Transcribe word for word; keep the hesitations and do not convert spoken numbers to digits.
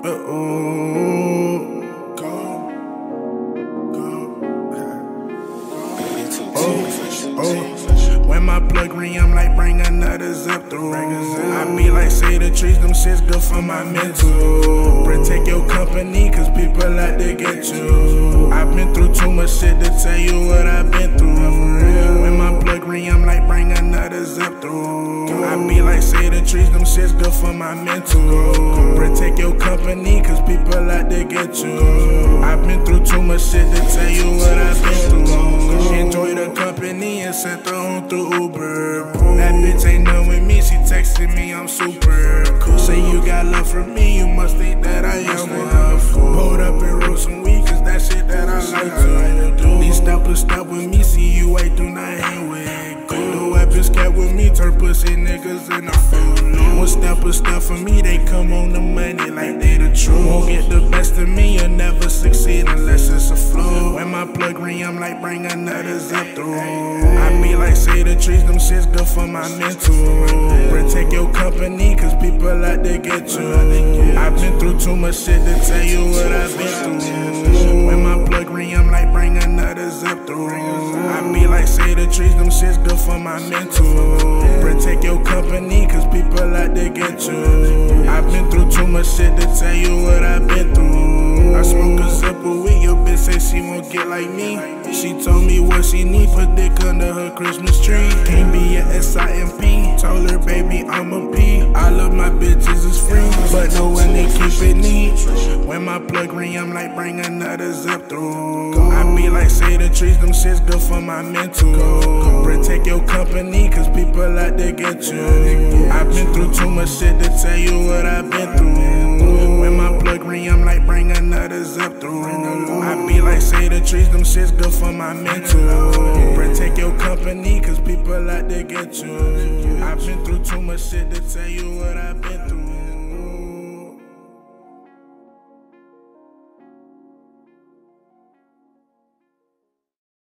Uh-oh. Go. Go. Oh, oh. When my plug ring, I'm like, bring another zip through. I be like, say the trees, them shit's good for my mental. Protect your company, cause people like to get you. I've been through too much shit to tell you what I've been through. When my plug ring, I'm like, bring another zip through. I be like, say the trees, them shit's good for my mental. Protect your company, cause people like to get you. I've been through too much shit to tell you what I've been through. Enjoy the company and sent her home through Uber. That bitch ain't done with me, she texted me, I'm super cool. Say you got love for me, you must think that I am one. Pulled up and rolled some weed, cause that shit that I like to do. These steppers step with me, C U A do not hang with. The weapons kept with me, turn pussy niggas in the food. One step a step for me, they come on the money like they the truth. Won't get the best of me, you'll never succeed unless it's a fluke. When my plug ring, I'm like, bring another zip through. I be like, say the trees, them shit's good for my mental. Protect your company, cause people like to get you. I've been through too much shit to tell you what I've been through. When my plug ring, I'm like, bring another zip through. I be like, say the trees, them shit's good for my mental. Protect your company, cause people like to get you. I've been through too much shit to tell you what I've been through. I smoke a zip a week, your bitch say she won't get like me. She told me what she need, put dick under her Christmas tree. Can't be a S I M P, told her baby I'm a P. I love my bitches, it's free, but know when they keep it neat. When my plug ring, I'm like, bring another zip through. I be like, say the trees, them shit's good for my mental. Protect your company, cause people like to get you. I've been through too much shit to tell you what I've been through. When my plug ring, I'm like, bring another zip through. I be like, say the trees, them shit's good for my mental. Protect your company, cause people like to get you. I've been through too much shit to tell you what I've been through.